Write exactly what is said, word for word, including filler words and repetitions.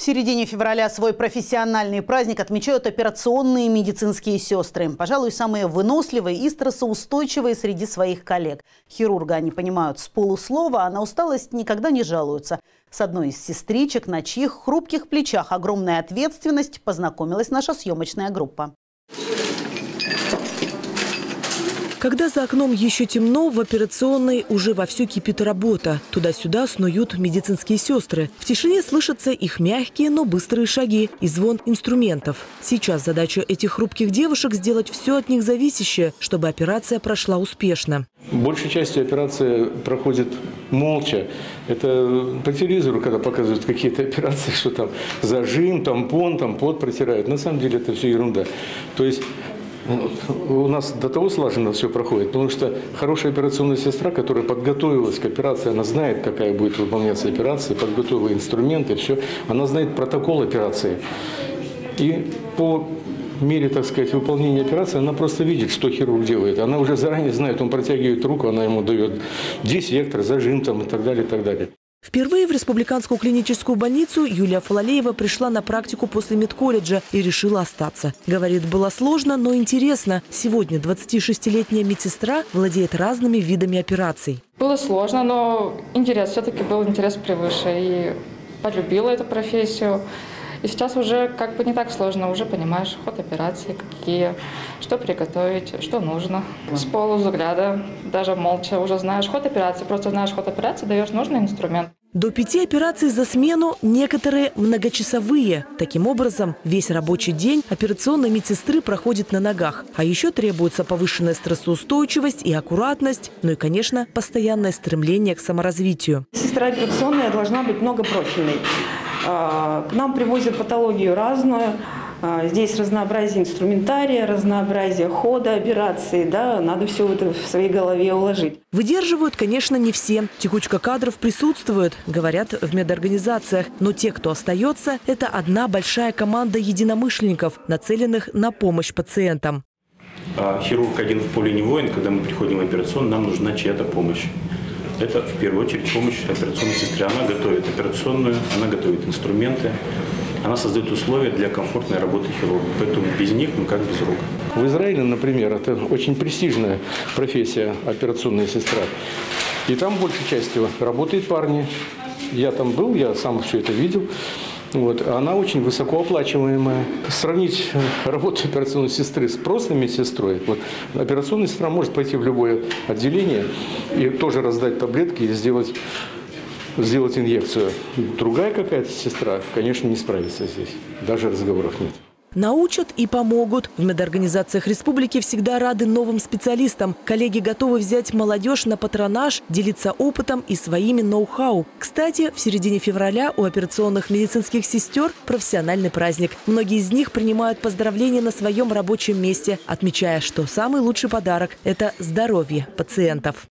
В середине февраля свой профессиональный праздник отмечают операционные медицинские сестры. Пожалуй, самые выносливые и стрессоустойчивые среди своих коллег. Хирурга они понимают с полуслова, а на усталость никогда не жалуются. С одной из сестричек, на чьих хрупких плечах огромная ответственность, познакомилась наша съемочная группа. Когда за окном еще темно, в операционной уже вовсю кипит работа. Туда-сюда снуют медицинские сестры. В тишине слышатся их мягкие, но быстрые шаги и звон инструментов. Сейчас задача этих хрупких девушек – сделать все от них зависящее, чтобы операция прошла успешно. Большей частью операция проходит молча. Это по телевизору, когда показывают какие-то операции, что там зажим, тампон, там пот протирают. На самом деле это все ерунда. То есть у нас до того слаженно все проходит, потому что хорошая операционная сестра, которая подготовилась к операции, она знает, какая будет выполняться операция, подготовила инструменты, все, она знает протокол операции. И по мере, так сказать, выполнения операции, она просто видит, что хирург делает. Она уже заранее знает, он протягивает руку, она ему дает диссектор, зажим там, и так далее, и так далее. Впервые в республиканскую клиническую больницу Юлия Фалалеева пришла на практику после медколледжа и решила остаться. Говорит, было сложно, но интересно. Сегодня двадцатишестилетняя медсестра владеет разными видами операций. Было сложно, но интерес, все-таки был интерес превыше. И полюбила эту профессию. И сейчас уже как бы не так сложно, уже понимаешь ход операции, какие, что приготовить, что нужно. С полувзгляда, даже молча уже знаешь ход операции, просто знаешь ход операции, даешь нужный инструмент. До пяти операций за смену, некоторые многочасовые. Таким образом, весь рабочий день операционной медсестры проходит на ногах. А еще требуется повышенная стрессоустойчивость и аккуратность, ну и, конечно, постоянное стремление к саморазвитию. Сестра операционная должна быть многопрофильной. К нам привозят патологию разную. Здесь разнообразие инструментария, разнообразие хода операции. Да, надо все это в своей голове уложить. Выдерживают, конечно, не все. Текучка кадров присутствует, говорят в медорганизациях. Но те, кто остается, это одна большая команда единомышленников, нацеленных на помощь пациентам. Хирург один в поле не воин. Когда мы приходим в операционную, нам нужна чья-то помощь. Это в первую очередь помощь операционной сестре. Она готовит операционную, она готовит инструменты, она создает условия для комфортной работы хирурга. Поэтому без них мы как без рук. В Израиле, например, это очень престижная профессия операционная сестра. И там большей частью работают парни. Я там был, я сам все это видел. Вот. Она очень высокооплачиваемая. Сравнить работу операционной сестры с просто медсестрой. Вот. Операционная сестра может пойти в любое отделение и тоже раздать таблетки и сделать, сделать инъекцию. Другая какая-то сестра, конечно, не справится здесь. Даже разговоров нет. Научат и помогут. В медорганизациях республики всегда рады новым специалистам. Коллеги готовы взять молодежь на патронаж, делиться опытом и своими ноу-хау. Кстати, в середине февраля у операционных медицинских сестер профессиональный праздник. Многие из них принимают поздравления на своем рабочем месте, отмечая, что самый лучший подарок – это здоровье пациентов.